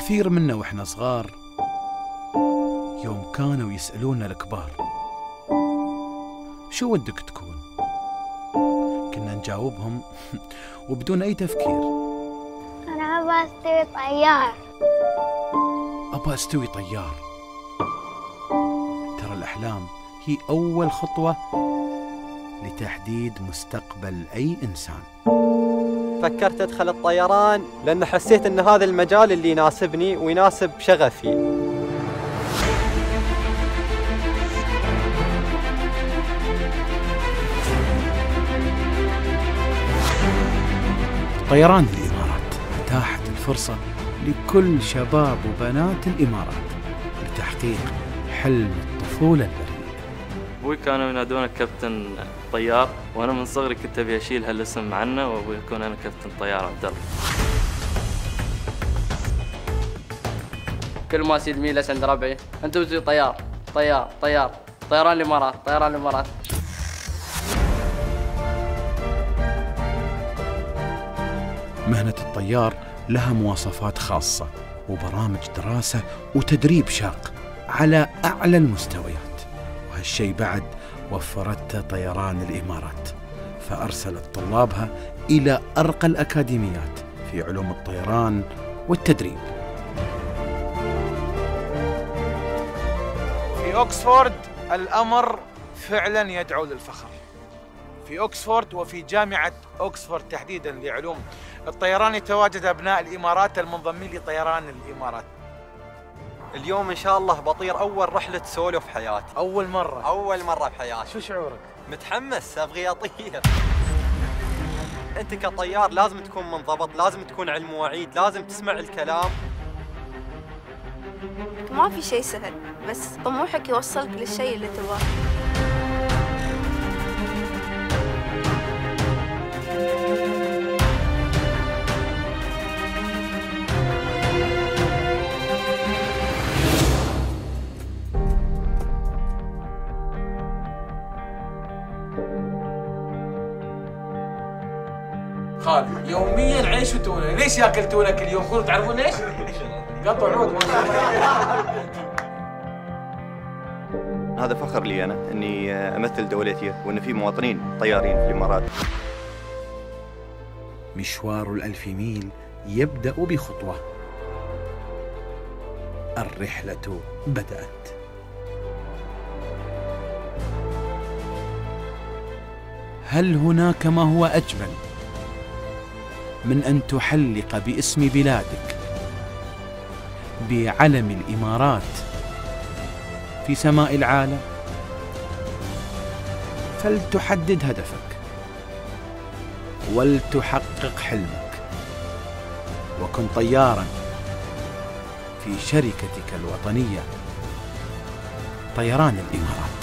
كثير منا وإحنا صغار يوم كانوا يسألونا الكبار شو ودك تكون؟ كنا نجاوبهم وبدون أي تفكير، أنا أبغى أستوي طيار. أبغى أستوي طيار. ترى الأحلام هي أول خطوة لتحديد مستقبل أي إنسان. فكرت أدخل الطيران لأن حسيت أن هذا المجال اللي يناسبني ويناسب شغفي. طيران الإمارات أتاحت الفرصة لكل شباب وبنات الإمارات لتحقيق حلم الطفولة البريئة. أبوي كانوا ينادونه كابتن طيار، وأنا من صغري كنت أبي أشيل هالاسم عنه وأبوي يكون أنا كابتن طيار عبد الله. كل ما أسيد ميلس عند ربعي، أنت بتسوي طيار طيار طيار، طيران الإمارات طيران الإمارات. مهنة الطيار لها مواصفات خاصة وبرامج دراسة وتدريب شاق على أعلى المستويات، وهالشي بعد وفرته طيران الإمارات، فأرسلت طلابها إلى أرقى الأكاديميات في علوم الطيران والتدريب. في أوكسفورد الأمر فعلا يدعو للفخر. في أوكسفورد وفي جامعة أوكسفورد تحديدا لعلوم الطيران يتواجد أبناء الإمارات المنضمين لطيران الإمارات. اليوم إن شاء الله بطير أول رحلة سولو في حياتي. أول مرة بحياتي. شو شعورك؟ متحمس، أبغي أطير. أنت كطيار لازم تكون منضبط، لازم تكون على المواعيد، لازم تسمع الكلام. ما في شيء سهل، بس طموحك يوصلك للشيء اللي تبغاه. خالد يوميا عيش وتونه. ليش ياكل تونه كل يوم؟ كلوا تعرفون ليش؟ قطع عود. هذا فخر لي أنا أني أمثل دولتي وأن في مواطنين طيارين في الإمارات. مشوار ال1000 ميل يبدأ بخطوة. الرحلة بدأت. هل هناك ما هو أجمل من أن تحلق باسم بلادك بعلم الإمارات في سماء العالم؟ فلتحدد هدفك ولتحقق حلمك، وكن طياراً في شركتك الوطنية طيران الإمارات.